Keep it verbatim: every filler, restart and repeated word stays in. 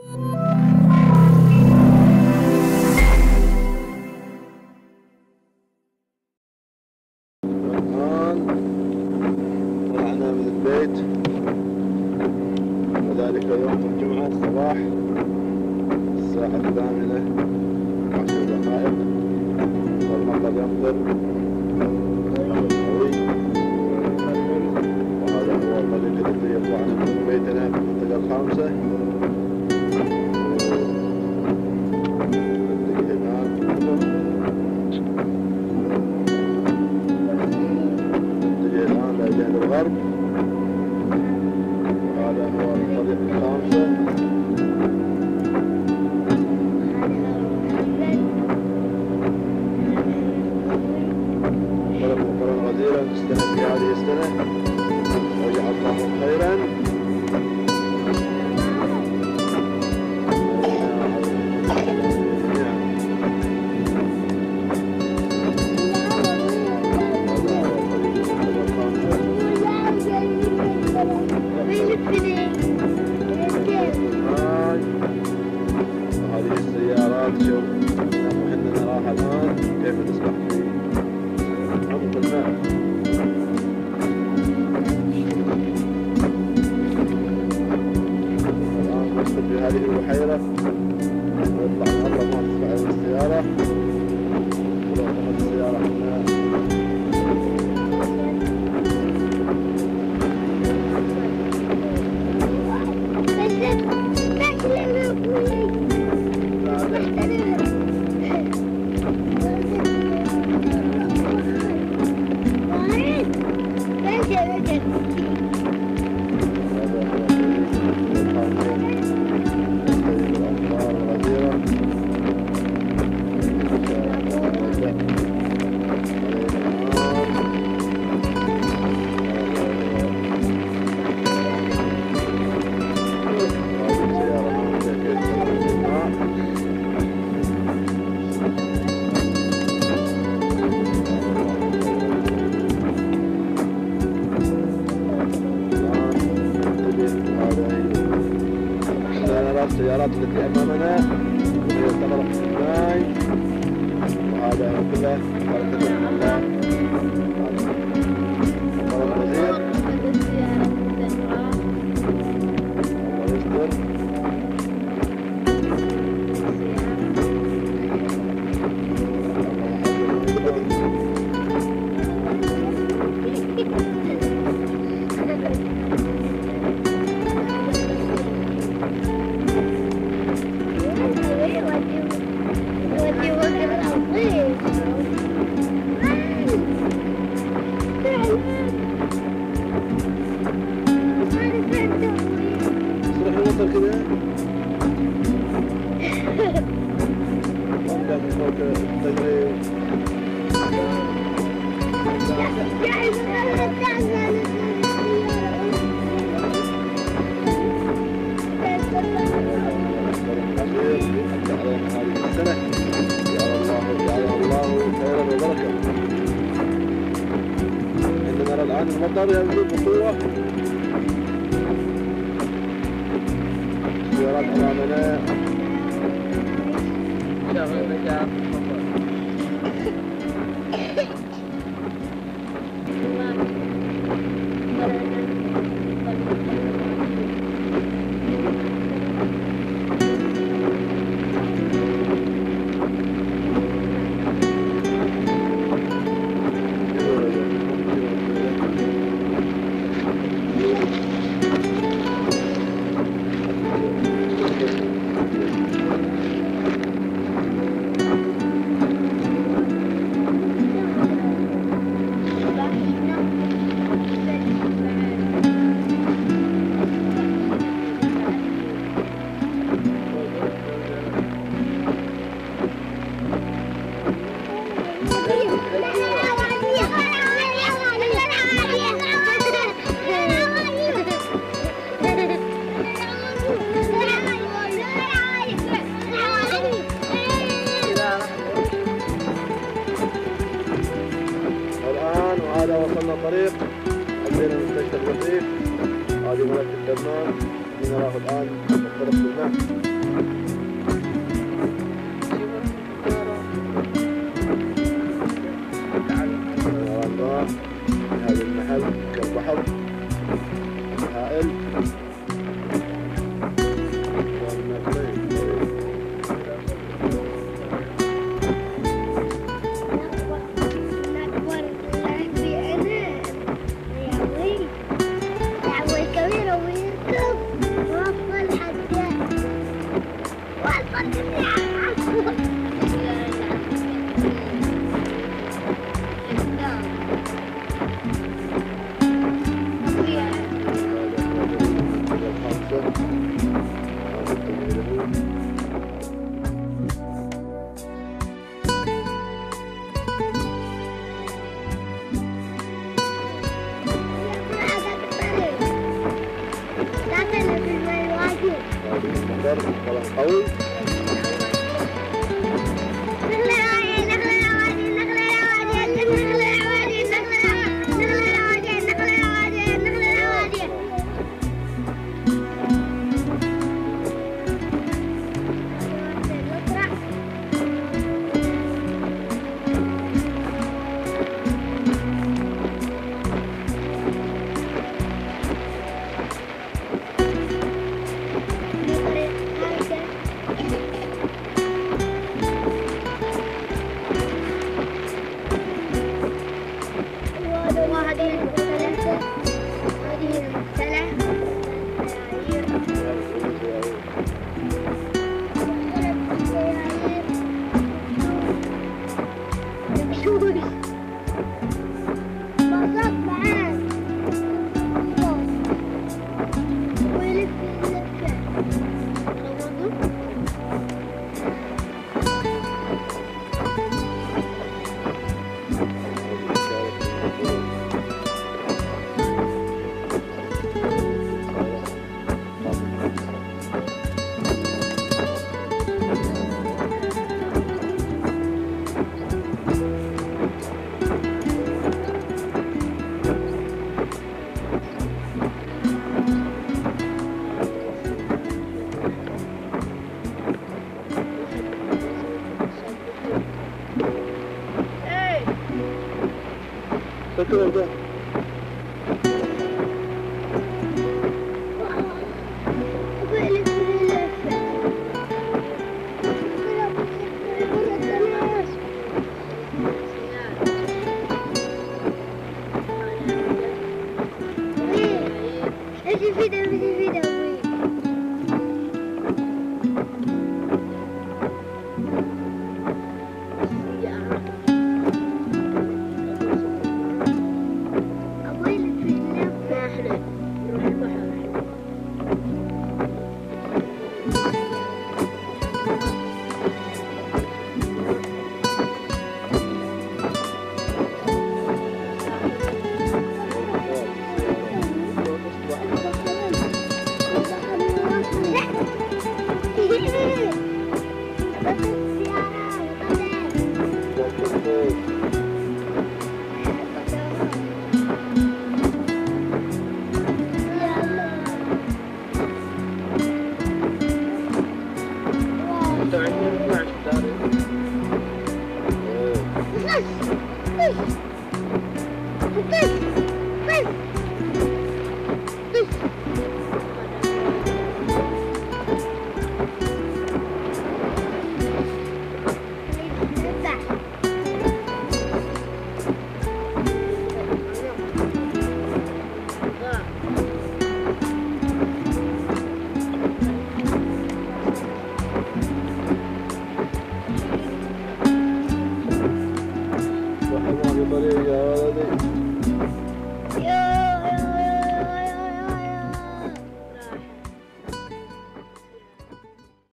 طلعنا من البيت وذلك يوم الجمعة الصباح الساعة الثامنة وعشر دقائق والمطر يمطر قوي، وهذا هو الطريق الذي يطلعنا من بيتنا في المنطقة الخامسة. نتجه الآن لجهة الغرب، وهذا هو الطريق الخامسة. طريق مقرن غزيرا نستمر في هذه السنة وجعل الله خيرا. هذه السيارات شوف احنا نراها الآن كيف نسبح في عمق الماء. الآن ندخل في هذه البحيرة ونطلع من أقرب ما تسبح السيارة. ولو قامت السيارة هنا السيارات التي أمامنا وهي تغرق في الماء، وهذا كله بركة من الله. مطر غزير الله يستر. صرح المطر كذا وأملاك من فوق تجري. هذه السنة جعل الله جعلها الله خيرا وبركة. إننا نرى الآن المطر ينزل بقوة، السيارات أمامنا. هذا وصلنا طريق عندنا مستشفى الوصيف. هذه ملك الدمام اللي نراه الآن في الطرق بالماء. الله هذا المحل البحر هائل قوي Bakın orada. طريقة يا ولدي